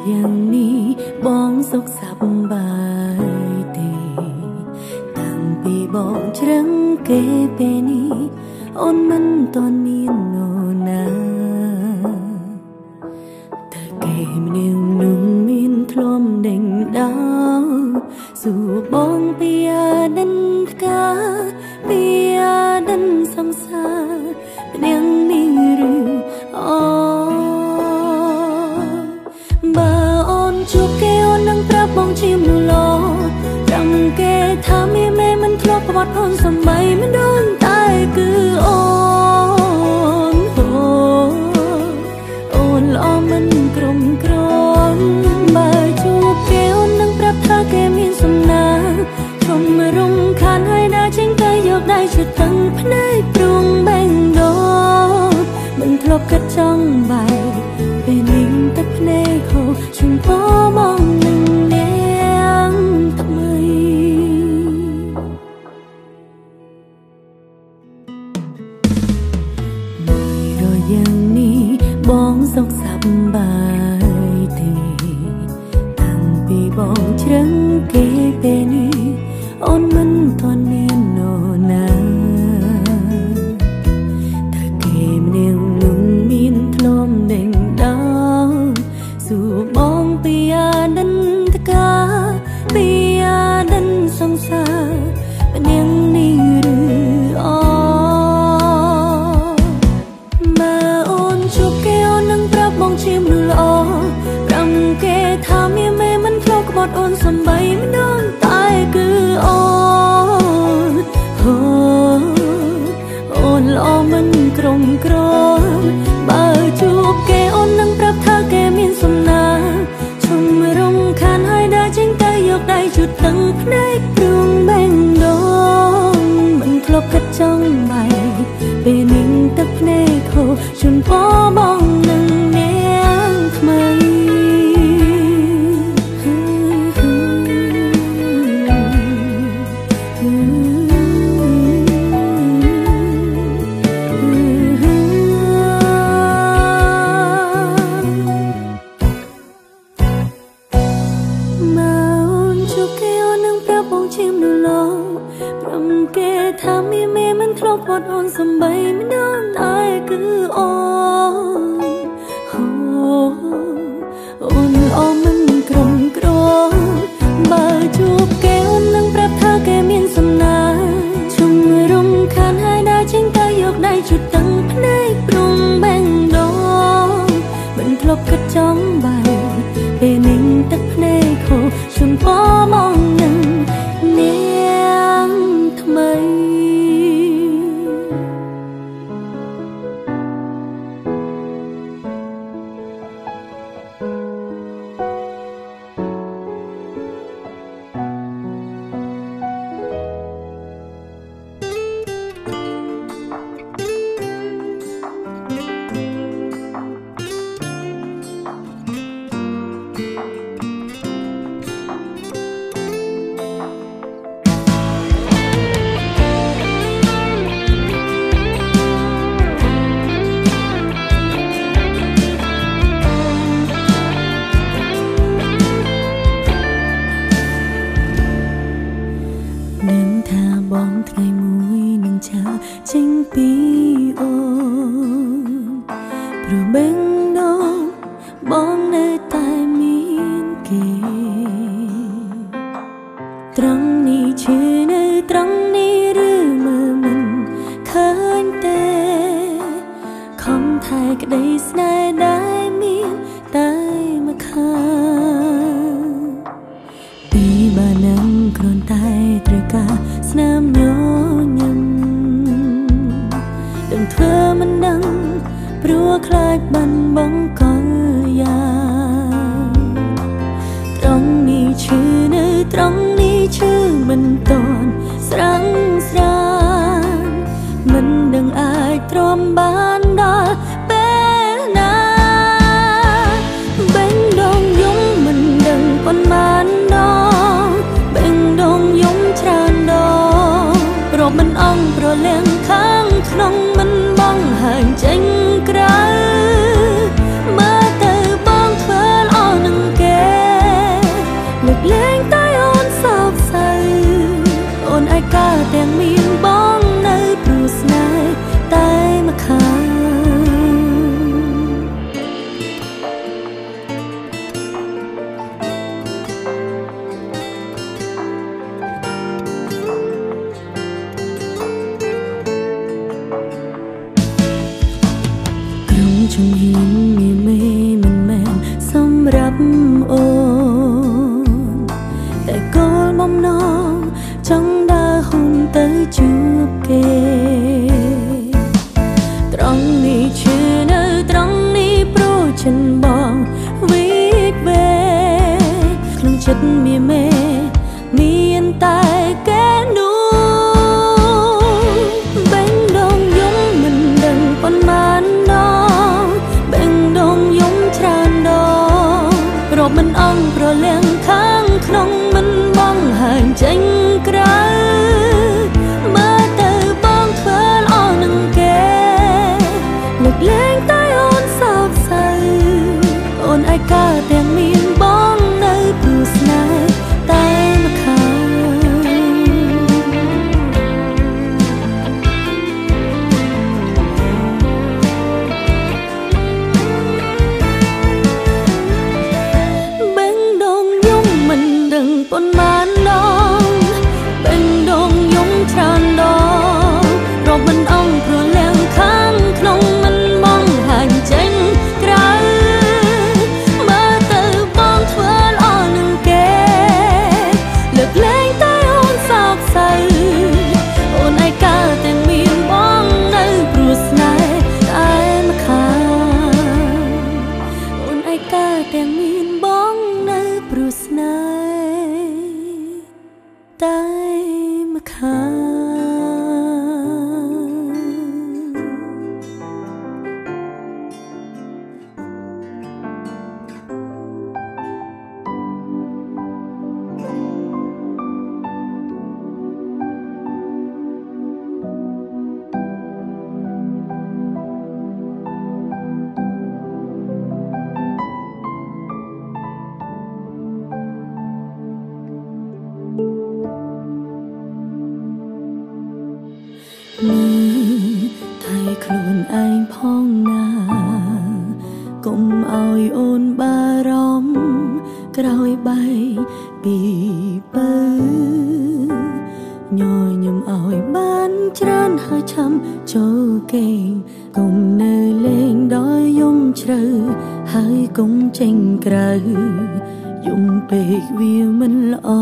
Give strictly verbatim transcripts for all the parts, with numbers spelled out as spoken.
อย่างนี้บ้องสุขสับบายดีตั้งปีบ้องเชิงเกเปนี้โอนมันตอนนี้โนนาแต่เกมนิ่วนุ่มมินทลมเด้งดาวสู่บ้องเปียดันกาเปียดันสังสารเป็นอย่างนี้หรืออ๋อជួបគេអូននឹងប្រាប់បងជាមនុស្សល្អរំគេថាមេមេមិនធ្លាប់ប្រវត្តិអូនសំបីមិនដឹងតែគឺអូនអូនល្អមិនក្រុមក្រំបើជួបគេអូននឹងប្រាប់ថាគេមានសំណាងជុំរំខានហើយដើរចេញទៅយកដៃជួយតឹងភ្នែកព្រួងបែងដោមិនធ្លាប់គិតចង់បែកពេលនេះទឹកភ្នែកហូរជុំពោបងនឹងនាងថ្មីមួយរយយ៉ាងនេះបងសុខសប្បាយទេតាំងពីបងជ្រឹងគេពេលនេះអូនមិនទាន់មាននរណាតែគេម្នាក់នឹងមានធ្លំដេញដោสู่บ้องปียดันตะกาปียดันสงสารเป็นอย่างนี้หรืออ๋อมาโอนจูบเกโอนนั่งปรับบ้องชิมดูละอ๋อรำเกทำยังไม่มันคลอกบอดโอนสบายไม่นอนตายคืออ๋อโอนละอ๋อมันกลมกลมมาจูบเกโอนนั่งปรับท่าเกมีสมนาชมรมคานให้ได้จริงใจยกได้จุดตั้งพนักดวงแบ่งดงมันคลบกัดจ้องใบเป็นหนึ่งตักพนักโคจนพอบองหนึ่งเนียงทำไมบบมันอ่องเพราะเลี้ยงข้างขนมมันบ้องห่างจังไกลเมื่อเติบบ้องเพื่ออ่อนนังแกเล็กเลี้ยงใต้อ่อนสอบใส่อ่อนไอกาแต่มีนบ้องในผู้สนายใต้มะขามปนมานดองเป็นดงยงชานดองรบมันอ่องเพราะแรงข้างขนมมันมองห่างเจงไกลมาเติบบ้องเพื่ออ่อนนังแกเลือกแรงใต้อ่อนสอกใส่อ่อนไอกาแต่มีบ้องในปรุษนายใต้มะขามอ่อนไอกาแต่มีบ้องในปรุษนายใต้มะขมือไทยคลุนไอพ้องนากุมเอาโอนบารมกรอยใบปีเปื้อยอยยมเอาบ้านจรานหาช้ำโจเก่งกุมเนยเล่งดอยยมเชรหายกุมเจงกระยมเปกวิวมันละอ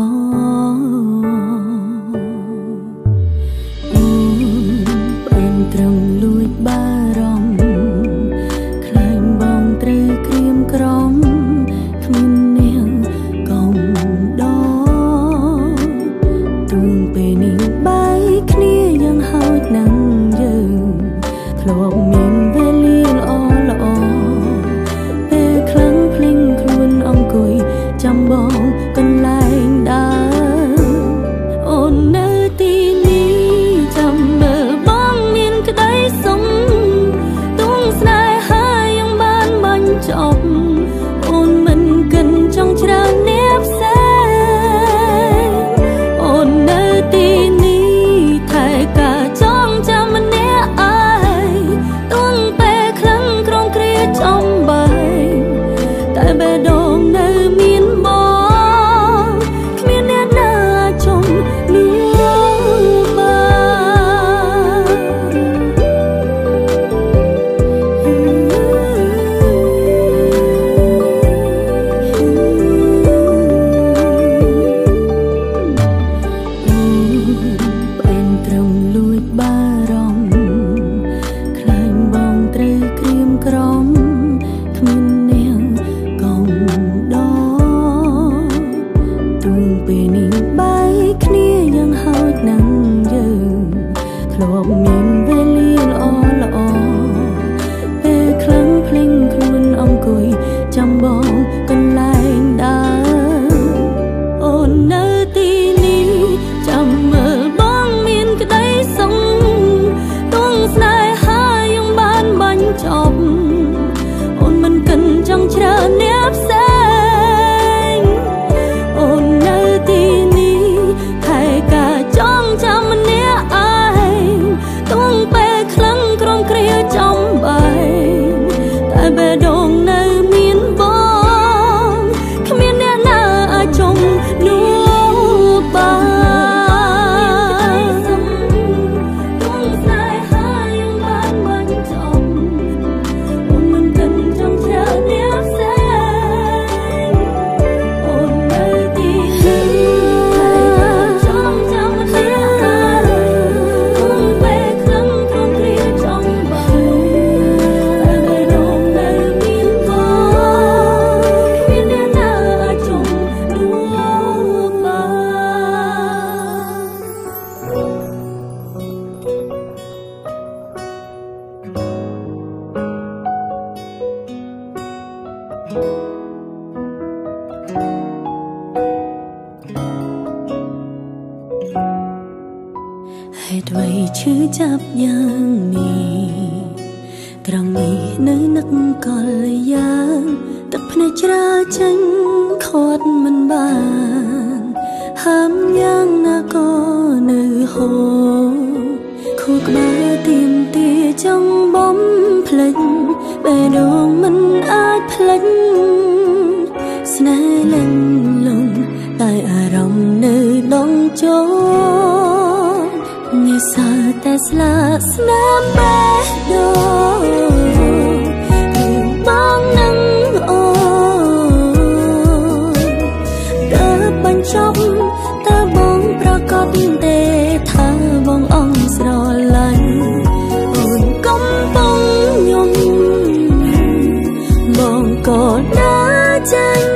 ตรงลุยบารมคลายบองตรีเกรียมกรอมขมิ้นเนียงกอมดอตุงไปนิ่งใบเคลียยังหายนังยืนพลบมินเวลีลอลอเปคลังพลิงครวนอมกุยจำบองกันลายดาโอนเนตีนี้จำเบอจบโอนมันกันจงเชราเนียบแสงโอนเนตีนี้ไทยกาจ้องจำมันเนียอายต้องเปคลังกรองเกลียจอมใบแต่เบดงเนมีนบองขมิ้นเนียหน้าจมนัวบาพลบมินเวลีลอลอเปคลังพลิงครวนอมกุยจำบองกันลายดาโอนเนตีนี้จำเมื่อบ้องมินก็ได้ส่งต้องสนายหายังบ้านบรรจบโอนมันกันจังเชราเนียบแสงโอนเนตีนี้ไทยกาจ้องจำมันเนียต้องเปคลังกรองเกลียจอมใบแต่เบดงในมีนบองขมิ้นเนียหน้าจมนัวบาต้องสายหายังบ้านบรรจบโอนมันกันจังเชราเนียบแสงโอนเนตีนี้ไทยกาจ้องจำมันเนียต้องเปឈឺចាប់យ៉ាងនេះត្រង់នេះនៅនឹកកលយ៉ាងទឹកភ្នែកច្រើចេញខាត់មិនបានហាមយ៉ាងណាក៏នៅហូរខួរក្បាលទៀមទាចង់បំភ្លេចបេះដូងមិនអាចភ្លេចស្នេហ៍លេងលងតែអារម្មណ៍នៅដងចោលនេះសើតែស្លាកស្នាមបេះដូងគឺបងនឹងអូនតើបញ្ចប់តើបងប្រកាសទេថាបងអងស្រឡាញ់អូនកំពុងញញបងក៏ដើរចេញ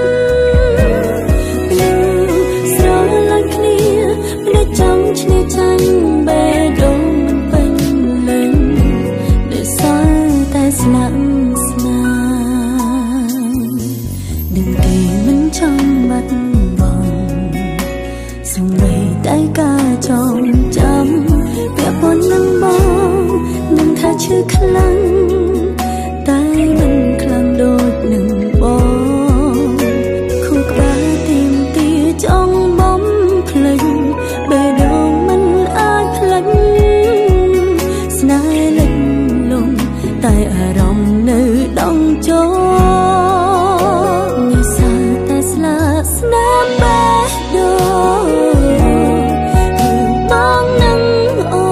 ស្រឡាញ់គ្នាមិនចង់ឈ្នះចាញ់បេះដូងមិនពេញលេញដែលសល់តែស្នាមស្នាមនឹងគេមិនចង់បាត់បង់សូម្បីតែការចងចាំពាក់ព័ន្ធនឹងបងនឹងថាឈឺខ្លាំងតែមិនខ្លាំងដូចនឹងបងខួរក្បាលទៀមទាចង់បំភ្លេចបេះដូងមិនអាចភ្លេចស្នេហ៍លិចលង់តែអារម្មណ៍នៅដងចោលនេះសើតែស្លាកស្នាមបេះដូងគឺបងនឹងអូ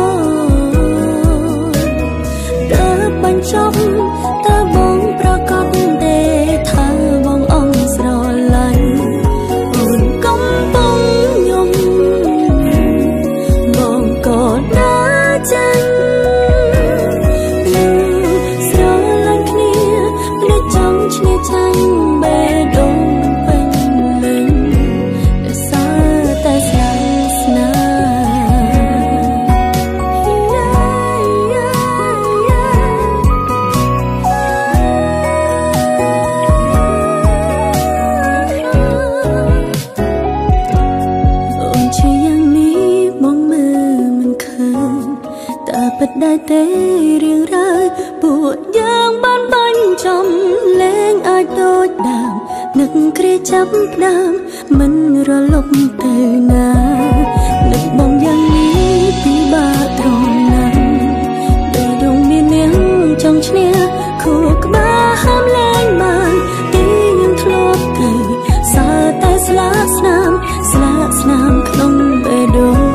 នតើបញ្ចប់តើបងប្រកាសទេថាបងអងស្រឡាញ់អូនកំពុងញញបងក៏ដើរចេញស្រឡាញ់គ្នាមិនចង់ឈ្នះចាញ់បេះដូងមិនពេញលេញដែលសល់តែស្នាមស្នាមអូនជាយ៉ាងនេះបងមើលមិនឃើញតែពិតដែរទេរៀងរ៉ាវពួកយ៉ាងបានបាញ់ចំលែងអាចដូចដើមនឹកគ្រាចាប់ផ្ដើមមិនរលប់ទៅណានឹកបងយ៉ាងនេះពិបាកត្រង់ណាស់បេះដូងមាននាងចង់ឈ្នះខួរក្បាលហាមលែងបានទីយើងធ្លាប់ទៅសើតែស្លាកស្នាមស្លាកស្នាមក្នុងបេះដូង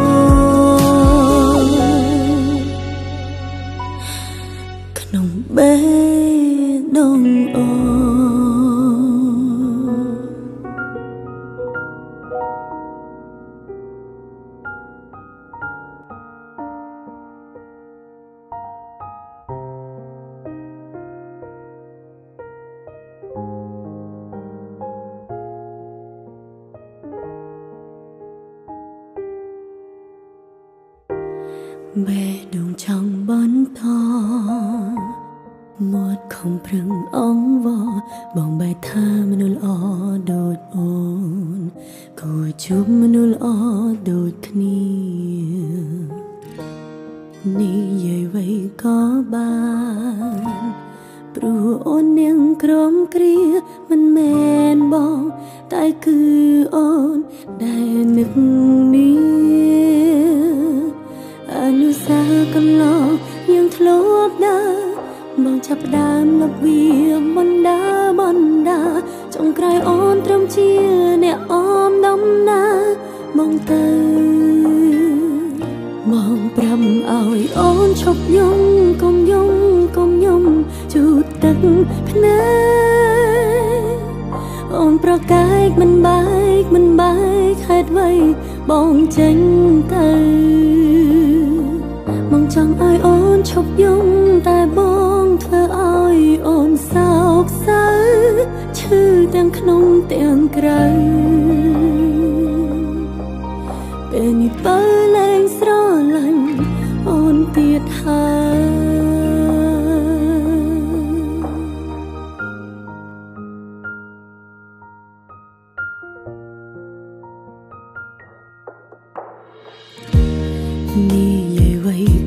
ក្នុងបេះដូងអូបេះដូងចង់បន្តមាត់ខំប្រឹងអង្វរបងបែរថាមនុស្សល្អដូចអូនគួរជួបមនុស្សល្អដូចគ្នានិយាយໄວក៏បានព្រោះអូននាងក្រំគ្រាមិនមែនបងតែគឺអូនដែលនឹកនេះអនុសាកំឡងយើងធ្លាប់ដើរបងចាប់ផ្ដើមលបវាបណ្ដាបណ្ដាចុងក្រោយអូនត្រឹមជាអ្នកអមដំណើរមកទៅមកប្រាំឲ្យអូនឈប់យំកុំយំកុំយំជូតទឹកភ្នែកអូនប្រកែកមិនបែកមិនបែកហេតុអ្វីបងចេញទៅបងចង់ឲ្យអូនឈប់យំតែបងធ្វើឲ្យអូនសោកសៅឈឺទាំងក្នុងទាំងក្រៅពេលនេះបើលែងស្រឡាញ់អូនទៀតហើយនិយាយไว้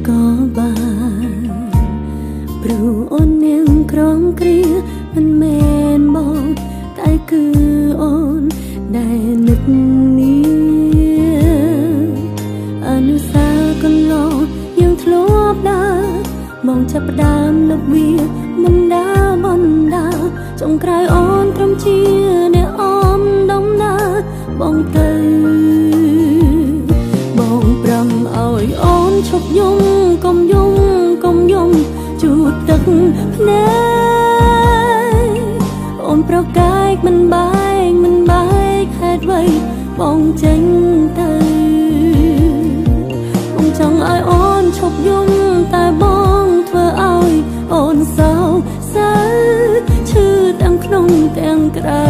ចាប់ផ្ដើមលុបវាមិនដាបណ្ដាចុងក្រោយអូនត្រឹមជាអ្នកអមដំណើរបងទៅបងប្រំឲ្យអូនឈប់យំកុំយំកុំយំជូតទឹកភ្នែកអូនប្រកាយមិនបែកមិនបែកហេតុអ្វីបងចេញទៅបងចង់ឲ្យអូនឈប់យំតែបងធ្វើឲ្យអូនសោកសៅឈឺទាំងក្នុងទាំងក្រៅ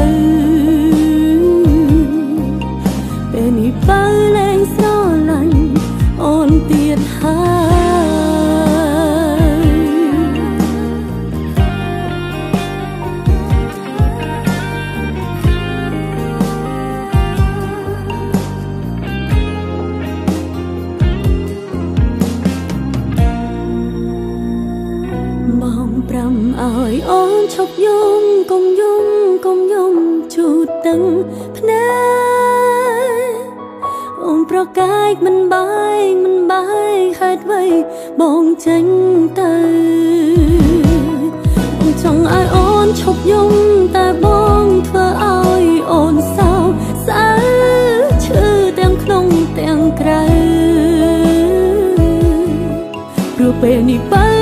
ពេលនេះបើលែងស្រឡាញ់អូនទៀតហើយបងប្រាំឲ្យអូនឈប់យំកុំយំកុំយំជូតទាំងភ្នែកអូនប្រកាយមិនបែកមិនបែកហេតុអ្វីបងចេញទៅបងចង់ឲ្យអូនឈប់យំតែបងធ្វើឲ្យអូនសោកសៅឈឺទាំងក្នុងទាំងក្រៅព្រោះពេលនេះបើ